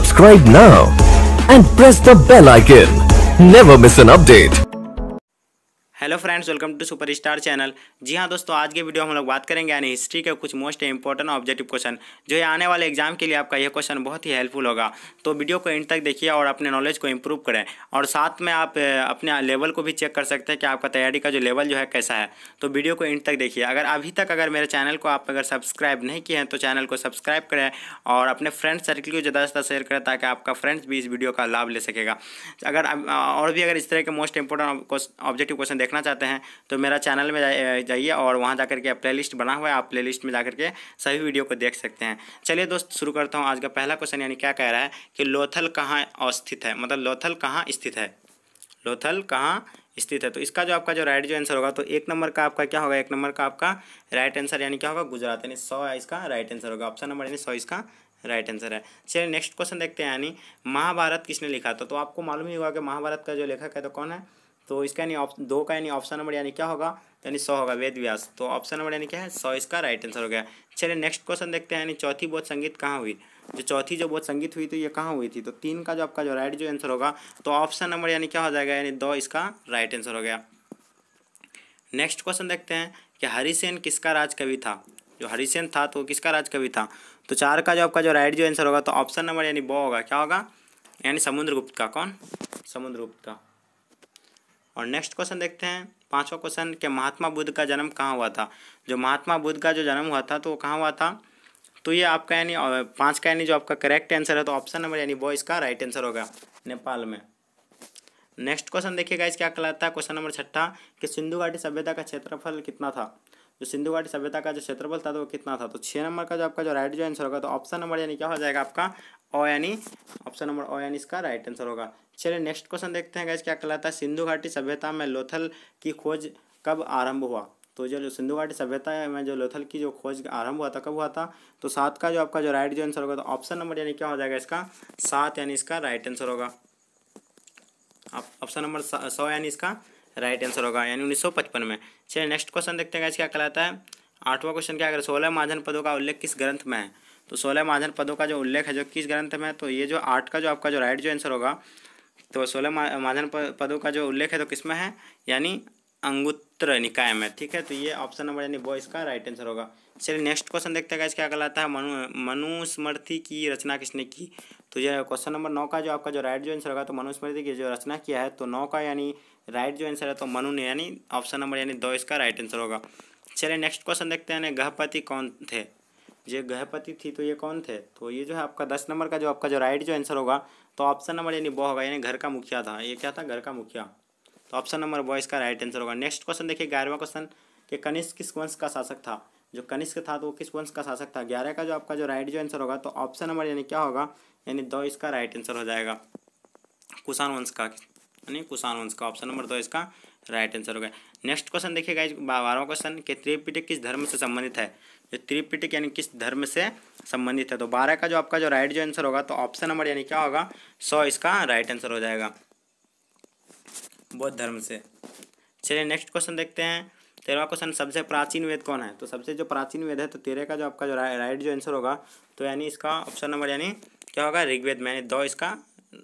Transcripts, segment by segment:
Subscribe now and press the bell icon. Never miss an update. Hello friends, welcome to super star channel. जी हाँ दोस्तों, आज के video में हम लोग बात करेंगे यानी हिस्ट्री के कुछ मोस्ट इंपॉर्टेंट ऑब्जेक्टिव क्वेश्चन, जो ये आने वाले एग्जाम के लिए आपका यह क्वेश्चन बहुत ही हेल्पफुल होगा। तो वीडियो को एंड तक देखिए और अपने नॉलेज को इंप्रूव करें, और साथ में आप अपने लेवल को भी चेक कर सकते हैं कि आपका तैयारी का जो लेवल जो है कैसा है। तो वीडियो को एंड तक देखिए। अगर मेरे चैनल को आप अगर सब्सक्राइब नहीं किए हैं तो चैनल को सब्सक्राइब करें और अपने फ्रेंड सर्कल को ज़्यादा से ज़्यादा शेयर करें, ताकि आपका फ्रेंड्स भी इस वीडियो का लाभ ले सकेगा। अगर इस तरह के मोस्ट इंपॉर्टेंट ऑब्जेक्टिव क्वेश्चन देखना चाहते हैं तो मेरा चैनल में जाइए और वहाँ जाकर के प्लेलिस्ट बना हुआ है, आप प्लेलिस्ट में जाकर के सभी वीडियो को देख सकते हैं। चलिए दोस्त, शुरू करता हूँ। आज का पहला क्वेश्चन यानी क्या कह रहा है कि लोथल कहाँ अवस्थित है, मतलब लोथल कहाँ स्थित है। लोथल कहाँ स्थित है, तो इसका जो आपका जो राइट जो आंसर होगा, तो एक नंबर का आपका क्या होगा, एक नंबर का आपका राइट आंसर यानी क्या होगा, गुजरात, यानी 100 इसका राइट आंसर होगा। ऑप्शन नंबर यानी 100 इसका राइट आंसर है। चलिए नेक्स्ट क्वेश्चन देखते हैं। यानी महाभारत किसने लिखा था, तो आपको मालूम ही होगा कि महाभारत का जो लेखक है तो कौन है। तो इसका यानी 2 का यानी ऑप्शन नंबर यानी क्या होगा, यानी 100 होगा, वेद व्यास। तो ऑप्शन नंबर यानी क्या है, 100 इसका राइट आंसर हो गया। चलिए नेक्स्ट क्वेश्चन देखते हैं। यानी चौथी बोध संगीत कहाँ हुई, जो चौथी जो बोध संगीत हुई तो ये कहाँ हुई थी। तो 3 का जो आपका जो राइट जो आंसर होगा, तो ऑप्शन नंबर यानी क्या हो जाएगा, यानी 2 इसका राइट आंसर हो गया। नेक्स्ट क्वेश्चन देखते हैं कि हरिसेन किसका राज कवि था। जो हरिसेन था तो किसका राज कवि था। तो 4 का जो आपका जो राइट जो आंसर होगा, तो ऑप्शन नंबर यानी बो होगा, क्या होगा, यानी समुद्रगुप्त का। कौन, समुद्रगुप्त का। और नेक्स्ट क्वेश्चन देखते हैं, 5वां क्वेश्चन कि महात्मा बुद्ध का जन्म कहाँ हुआ था। जो महात्मा बुद्ध का जो जन्म हुआ था तो कहाँ हुआ था। तो ये आपका यानी 5 का यानी जो आपका करेक्ट आंसर है, तो ऑप्शन नंबर यानी वो इसका राइट आंसर होगा, नेपाल में। नेक्स्ट क्वेश्चन देखिएगा, इस क्या कहलाता है। क्वेश्चन नंबर 6 कि सिंधु घाटी सभ्यता का क्षेत्रफल कितना था। जो सिंधु घाटी सभ्यता का जो क्षेत्रफल था तो वो कितना था। तो 6 नंबर का जो आपका जो राइट जो आंसर होगा, तो ऑप्शन नंबर यानी क्या हो जाएगा आपका ओ, यानी ऑप्शन नंबर ओ यानी इसका राइट आंसर होगा। चलिए नेक्स्ट क्वेश्चन देखते हैं गाइस, क्या कहलाता है। सिंधु घाटी सभ्यता में लोथल की खोज कब आरंभ हुआ। तो जो सिंधु घाटी सभ्यता में जो लोथल की जो खोज आरंभ हुआ था, कब हुआ था। तो 7 का जो आपका जो राइट जो आंसर होगा, तो ऑप्शन नंबर यानी क्या हो जाएगा इसका 7, यानी इसका राइट आंसर होगा। ऑप्शन नंबर 100 यानी इसका राइट आंसर होगा, यानी 1955 में। चलिए नेक्स्ट क्वेश्चन देखते हैं गाइस, क्या कहलाता है। 8वां क्वेश्चन क्या करें, 16 महाजन पदों का उल्लेख किस ग्रंथ में है। तो 16 महाजन पदों का जो उल्लेख है जो किस ग्रंथ में है। तो ये जो 8 का जो आपका जो राइट जो आंसर होगा, तो 16 महाजन पदों का जो उल्लेख है तो किस में है, यानी अंगुत्र निकाय में। ठीक है, तो ये ऑप्शन नंबर यानी वो इसका राइट आंसर होगा। चलिए नेक्स्ट क्वेश्चन देखते हैं गाइस, क्या कहलाता है। मनुस्मृति की रचना किसने की। तो ये क्वेश्चन नंबर 9 का जो आपका जो राइट जो आंसर होगा, तो मनुस्मृति की जो रचना किया है, तो 9 का यानी राइट जो आंसर है तो मनु ने, यानी ऑप्शन नंबर यानी 2 इसका राइट आंसर होगा। चलिए नेक्स्ट क्वेश्चन देखते हैं, गृहपति कौन थे। जो गृहपति थी तो ये कौन थे। तो ये जो है आपका 10 नंबर का जो आपका जो राइट जो आंसर होगा, तो ऑप्शन नंबर यानी वो होगा, यानी घर का मुखिया था। ये क्या था, घर का मुखिया। तो ऑप्शन नंबर वो इसका राइट आंसर होगा। नेक्स्ट क्वेश्चन देखिए, 11वां क्वेश्चन कि कनिष्क किस वंश का शासक था। जो कनिष्क था तो वो किस वंश का शासक था। 11 का जो आपका जो राइट जो आंसर होगा, तो ऑप्शन नंबर यानी क्या होगा, यानी 2 इसका राइट आंसर हो जाएगा, कुषाण वंश का, यानी कुषाण वंश का। ऑप्शन नंबर 2 इसका राइट आंसर हो गया। नेक्स्ट क्वेश्चन देखिएगा, 12वां क्वेश्चन कि त्रिपिटक किस धर्म से संबंधित है। जो त्रिपिटक यानी किस धर्म से संबंधित है। तो 12 का जो आपका जो राइट जो आंसर होगा, तो ऑप्शन नंबर यानी क्या होगा, 100 इसका राइट आंसर हो जाएगा, बौद्ध धर्म से। चलिए नेक्स्ट क्वेश्चन देखते हैं, 13वां क्वेश्चन सबसे प्राचीन वेद कौन है। तो सबसे जो प्राचीन वेद है, तो 13 का जो आपका जो राइट जो आंसर होगा, तो यानी इसका ऑप्शन नंबर यानी क्या होगा, ऋग्वेद में, यानी 2 इसका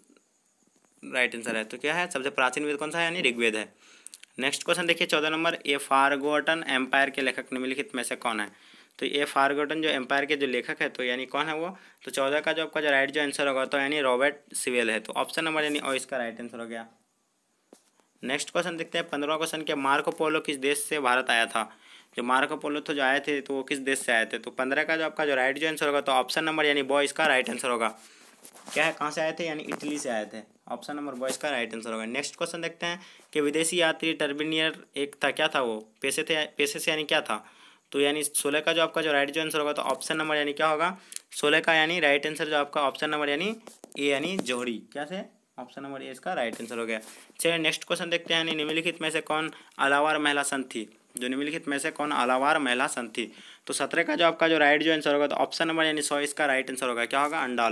राइट आंसर है। तो क्या है, सबसे प्राचीन वेद कौन सा है, यानी ऋग्वेद है। नेक्स्ट क्वेश्चन देखिए, 14 नंबर, ए फॉरगॉटन एम्पायर के लेखक निम्नलिखित में से कौन है। तो ए फॉरगॉटन जो एम्पायर के जो लेखक है, तो यानी कौन है वो। तो 14 का जो आपका जो राइट जो आंसर होगा, तो यानी रॉबर्ट सिवेल है। तो ऑप्शन नंबर यानी ओ इसका राइट आंसर हो गया। नेक्स्ट क्वेश्चन देखते हैं, 15वां क्वेश्चन के मार्को पोलो किस देश से भारत आया था। जो मार्को पोलो तो जो आए थे तो वो किस देश से आए थे। तो 15 का जो आपका जो राइट जो आंसर होगा, तो ऑप्शन नंबर यानी वो इसका राइट आंसर होगा। क्या है, कहाँ से आए थे, यानी इटली से आए थे। ऑप्शन नंबर वो इसका राइट आंसर होगा। नेक्स्ट क्वेश्चन देखते हैं कि विदेशी यात्री टर्बिनियर एक था, क्या था वो, पैसे थे, पैसे से यानी क्या था। तो यानी 16 का जो आपका जो राइट जो आंसर होगा, तो ऑप्शन नंबर यानी क्या होगा, 16 का यानी राइट आंसर जो आपका ऑप्शन नंबर यानी ए, यानी जोहरी, क्या से, ऑप्शन नंबर ए इसका राइट आंसर हो गया। चलिए नेक्स्ट क्वेश्चन देखते हैं, यानी निम्नलिखित में से कौन आलावार महिला संत थी। जो निम्नलिखित में से कौन आलावार महिला संत थी। तो 17 का जो आपका जो राइट जो आंसर होगा, तो ऑप्शन नंबर यानी 100 इसका राइट आंसर होगा, क्या होगा, अंडाल।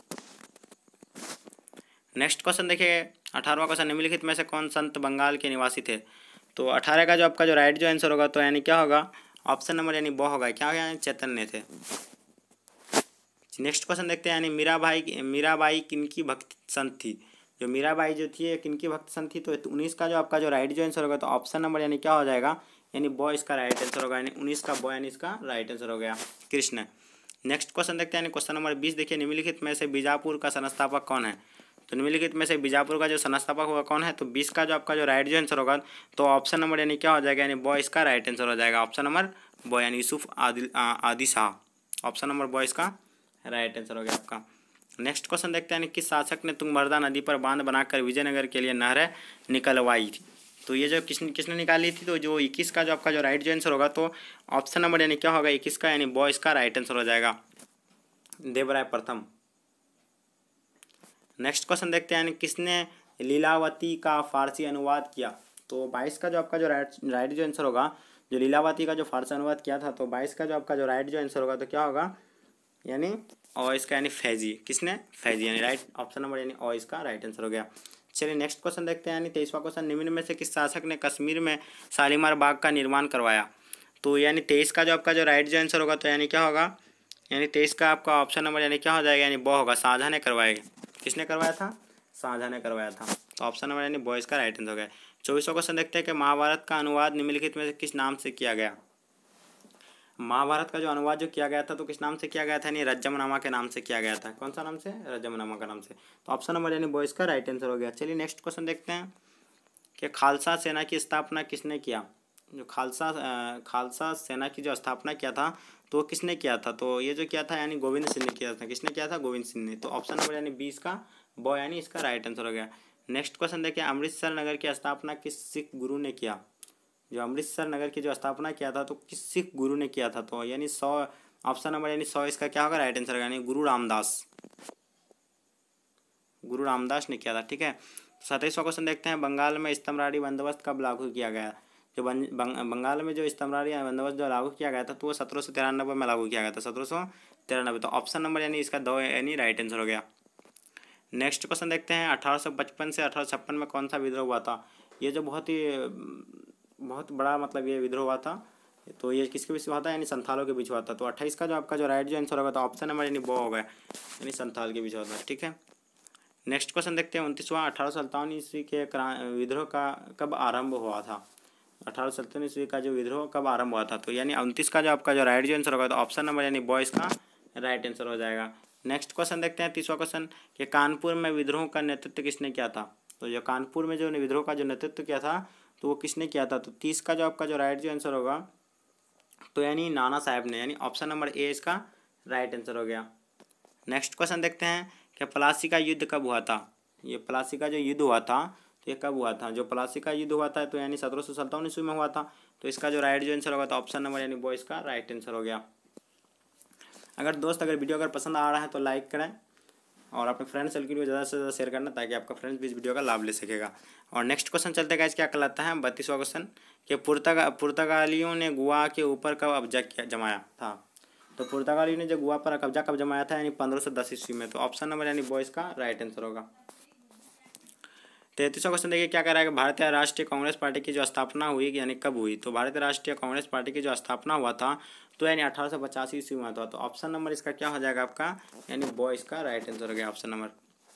नेक्स्ट क्वेश्चन देखिए, 18वां क्वेश्चन, निम्नलिखित में से कौन संत बंगाल के निवासी थे। तो 18 का जो आपका जो राइट जो आंसर होगा, तो यानी क्या होगा, ऑप्शन नंबर यानी वो होगा, क्या होगा, यानी चैतन्य थे। नेक्स्ट क्वेश्चन देखते हैं, यानी मीराबाई किनकी भक्त संत थी। जो मीराबाई जो थी किनकी भक्त संत थी, तो 19 का जो आपका जो राइट जो आंसर होगा, तो ऑप्शन नंबर यानी क्या हो जाएगा, यानी बॉय इसका राइट आंसर होगा, यानी 19 का बॉय यानी इसका राइट आंसर हो गया कृष्ण। नेक्स्ट क्वेश्चन देखते हैं, यानी क्वेश्चन नंबर 20 देखिए, निम्नलिखित में से बीजापुर का संस्थापक कौन है। तो निम्नलिखित में से बीजापुर का जो संस्थापक होगा कौन है, तो 20 का जो आपका जो राइट जो आंसर होगा, तो ऑप्शन नंबर यानी क्या हो जाएगा, यानी बॉय इसका राइट आंसर हो जाएगा, ऑप्शन नंबर बॉय यानी यूसुफ आदि शाह, ऑप्शन नंबर बॉय इसका राइट आंसर हो गया आपका। नेक्स्ट क्वेश्चन देखते हैं, किस शासक ने तुंगभद्रा नदी पर बांध बनाकर विजयनगर के लिए नहरें निकलवाई थी। तो ये जो किसने निकाली थी, तो जो 21 का जो आपका जो राइट जो आंसर होगा, तो ऑप्शन नंबर यानी क्या होगा 21 का, यानी बॉय इसका राइट आंसर हो जाएगा, देवराय प्रथम। नेक्स्ट क्वेश्चन देखते हैं, यानी किसने लीलावती का फारसी अनुवाद किया। तो 22 का जो आपका जो राइट जो आंसर होगा, जो लीलावती का जो फारसी अनुवाद किया था, तो 22 का जो आपका जो राइट जो आंसर होगा, तो क्या होगा, यानी और इसका यानी फैजी, किसने, फैजी, यानी राइट ऑप्शन नंबर यानी और इसका राइट आंसर हो गया। चलिए नेक्स्ट क्वेश्चन देखते हैं, यानी 23वां क्वेश्चन, निम्न में से किस शासक ने कश्मीर में शालीमार बाग का निर्माण करवाया। तो यानी 23 का जो आपका जो राइट जो आंसर होगा, तो यानी क्या होगा, यानी 23 का आपका ऑप्शन नंबर यानी क्या हो जाएगा, यानी बॉ होगा, शाहजहाँ ने करवाया। किसने करवाया था, शाहजहाँ ने करवाया था, तो ऑप्शन नंबर यानी बॉय इसका राइट आंसर हो गया। 24वां क्वेश्चन देखते हैं कि महाभारत का अनुवाद निम्नलिखित में से किस नाम से किया गया। महाभारत का जो अनुवाद जो किया गया था, तो किस नाम से किया गया था, यानी रज्जमनामा के नाम से किया गया था। कौन सा नाम से, रज्जमनामा का नाम से, तो ऑप्शन नंबर यानी बॉय इसका राइट आंसर हो गया। चलिए नेक्स्ट क्वेश्चन देखते हैं कि खालसा सेना की स्थापना किसने किया। जो खालसा सेना की जो स्थापना किया था, तो किसने किया था, तो ये जो किया था यानी गोविंद सिंह ने किया था। किसने किया था, गोविंद सिंह ने, तो ऑप्शन नंबर यानी 20 का बॉय यानी इसका राइट आंसर हो गया। नेक्स्ट क्वेश्चन देखिए, अमृतसर नगर की स्थापना किस सिख गुरु ने किया। जो अमृतसर नगर की जो स्थापना किया था, तो किस सिख गुरु ने किया था, तो यानी 100 ऑप्शन नंबर यानी 100 इसका क्या होगा राइट आंसर होगा, यानी गुरु रामदास ने किया था। ठीक है, 27वां क्वेश्चन देखते हैं, बंगाल में स्तम्भरारी बंदोबस्त कब लागू किया गया। जो बंगाल में जो स्तम्भरारी बंदोबस्त जो लागू किया गया था, तो वो 1793 में लागू किया गया था, 1793, तो ऑप्शन नंबर यानी इसका 2 यानी राइट आंसर हो गया। नेक्स्ट क्वेश्चन देखते हैं, 1855 से 1856 में कौन सा विद्रोह हुआ था। ये जो बहुत बड़ा मतलब ये विद्रोह हुआ था, तो ये किसके बीच हुआ था, यानी संथालों के बीच हुआ था। तो 28 का जो आपका जो राइट जो आंसर होगा, तो ऑप्शन नंबर यानी बो होगा, यानी संथाल के बीच हुआ था। ठीक है, नेक्स्ट क्वेश्चन देखते हैं, 29वां 1857 ईस्वी के विद्रोह का कब आरंभ हुआ था। 1857 ईस्वी का जो विद्रोह कब आरंभ हुआ था, तो यानी 29 का जो आपका जो राइट जो आंसर होगा, तो ऑप्शन नंबर यानी बॉयज़ का राइट आंसर हो जाएगा। नेक्स्ट क्वेश्चन देखते हैं, 30वां क्वेश्चन कि कानपुर में विद्रोह का नेतृत्व किसने किया था। तो जो कानपुर में जो विद्रोह का जो नेतृत्व किया था, तो वो किसने किया था, तो 30 का जो आपका जो राइट जो आंसर होगा, तो यानी नाना साहब ने, यानी ऑप्शन नंबर ए इसका राइट आंसर हो गया। नेक्स्ट क्वेश्चन देखते हैं कि प्लासी का युद्ध कब हुआ था। ये प्लासी का जो युद्ध हुआ था, तो ये कब हुआ था। जो प्लासी का युद्ध हुआ था, तो यानी 1757 ईस्वी में हुआ था, तो इसका जो राइट जो आंसर होगा, तो ऑप्शन नंबर यानी बॉय इसका राइट आंसर हो गया। अगर वीडियो अगर पसंद आ रहा है तो लाइक करें और अपने फ्रेंड सर्कल को ज़्यादा से ज़्यादा शेयर करना, ताकि आपका फ्रेंड्स भी इस वीडियो का लाभ ले सकेगा। और नेक्स्ट क्वेश्चन चलते हैं, क्या कहलाता है 32वां क्वेश्चन कि पुर्तगालियों ने गोवा के ऊपर कब कब्जा जमाया था। तो पुर्तगालियों ने जो गोवा पर कब्जा कब जमाया था, यानी 1510 ईस्वी में, तो ऑप्शन नंबर यानी बॉयज़ का राइट आंसर होगा। 33वां क्वेश्चन देखिए, क्या कह रहा है कि भारतीय राष्ट्रीय कांग्रेस पार्टी की जो स्थापना हुई, यानी कब हुई। तो भारतीय राष्ट्रीय कांग्रेस पार्टी की जो स्थापना हुआ था, तो यानी 1885 ईस्वी में हुआ था, तो ऑप्शन नंबर इसका क्या हो जाएगा आपका, यानी बॉय इसका राइट आंसर हो गया, ऑप्शन नंबर।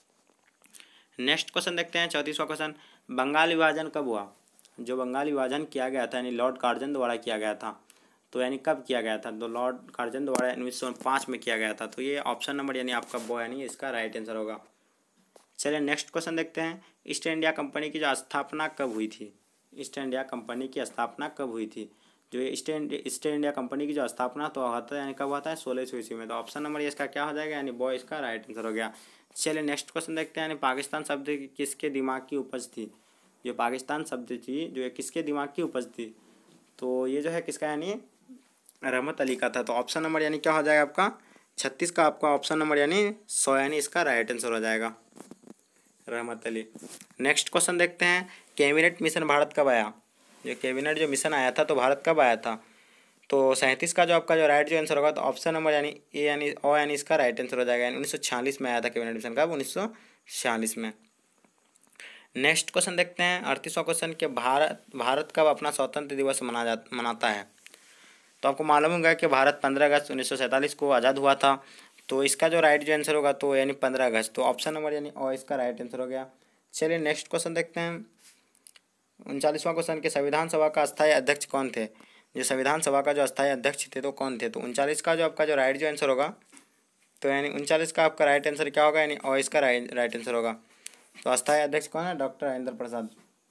नेक्स्ट क्वेश्चन देखते हैं, 34वां क्वेश्चन, बंगाल विभाजन कब हुआ। जो बंगाल विभाजन किया गया था, यानी लॉर्ड कार्जन द्वारा किया गया था, तो यानी कब किया गया था, तो लॉर्ड कार्जन द्वारा 1905 में किया गया था, तो ये ऑप्शन नंबर यानी आपका बॉय यानी इसका राइट आंसर होगा। चलिए नेक्स्ट क्वेश्चन देखते हैं, ईस्ट इंडिया कंपनी की जो स्थापना कब हुई थी। ईस्ट इंडिया कंपनी की स्थापना कब हुई थी। जो ईस्ट इंडिया कंपनी की जो स्थापना तो होता है, यानी कब होता है 1600 ईस्वी में, तो ऑप्शन नंबर इसका क्या हो जाएगा, यानी बॉय इसका राइट आंसर हो गया। चलिए नेक्स्ट क्वेश्चन देखते हैं, यानी पाकिस्तान शब्द किसके दिमाग की उपज थी। जो पाकिस्तान शब्द थी, जो किसके दिमाग की उपज थी, तो ये जो है किसका, यानी रहमत अली का था, तो ऑप्शन नंबर यानी क्या हो जाएगा आपका 36 का आपका ऑप्शन नंबर यानी 100 यानी इसका राइट आंसर हो जाएगा, रहमत अली। नेक्स्ट क्वेश्चन देखते हैं, कैबिनेट मिशन भारत कब आया। जो कैबिनेट जो मिशन आया था, तो भारत कब आया था, तो 37 का जो आपका जो राइट जो आंसर होगा, तो ऑप्शन नंबर यानी ए यानी ओ यानी इसका राइट आंसर हो जाएगा, यानी 1946 में आया था कैबिनेट मिशन, कब 1946 में। नेक्स्ट क्वेश्चन देखते हैं, 38वां क्वेश्चन कि भारत कब अपना स्वतंत्र दिवस मनाता है। तो आपको मालूम होगा कि भारत 15 अगस्त 1947 को आज़ाद हुआ था, तो इसका जो राइट जो आंसर होगा तो यानी 15 अगस्त, तो ऑप्शन नंबर यानी और इसका राइट आंसर हो गया। चलिए नेक्स्ट क्वेश्चन देखते हैं। 39वां क्वेश्चन के संविधान सभा का अस्थायी अध्यक्ष कौन थे? जो संविधान सभा का जो अस्थायी अध्यक्ष थे तो कौन थे? तो 39 का जो आपका जो राइट जो आंसर होगा तो यानी 39 का आपका राइट आंसर क्या होगा, यानी और इसका राइट आंसर होगा। तो अस्थायी अध्यक्ष कौन है? डॉक्टर राजेंद्र प्रसाद।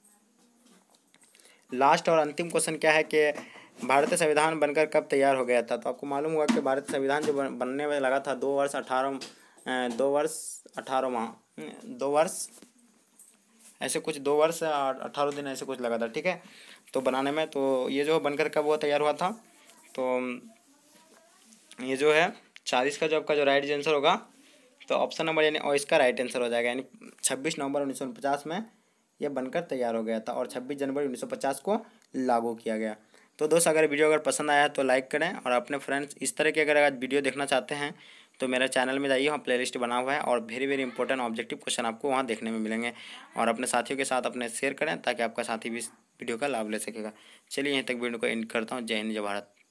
लास्ट और अंतिम क्वेश्चन क्या है कि भारतीय संविधान बनकर कब तैयार हो गया था? तो आपको मालूम होगा कि भारतीय संविधान जो बनने में लगा था 2 वर्ष 18 दिन ऐसे कुछ लगा था, ठीक है, तो बनाने में। तो ये जो बनकर कब वो तैयार हुआ था? तो ये जो है 40 का जो आपका जो राइट आंसर होगा तो ऑप्शन नंबर यानी और इसका राइट आंसर हो जाएगा, यानी 26 नवंबर 1949 में यह बनकर तैयार हो गया था और 26 जनवरी 1950 को लागू किया गया। तो दोस्त अगर वीडियो अगर पसंद आया तो लाइक करें, और अपने फ्रेंड्स इस तरह के अगर आज वीडियो देखना चाहते हैं तो मेरे चैनल में जाइए, वहाँ प्लेलिस्ट बना हुआ है और वेरी इंपॉर्टेंट ऑब्जेक्टिव क्वेश्चन आपको वहाँ देखने में मिलेंगे। और अपने साथियों के साथ अपने शेयर करें ताकि आपका साथी भी इस वीडियो का लाभ ले सकेगा। चलिए यहीं तक वीडियो को एंड करता हूँ। जय हिंद, जय भारत।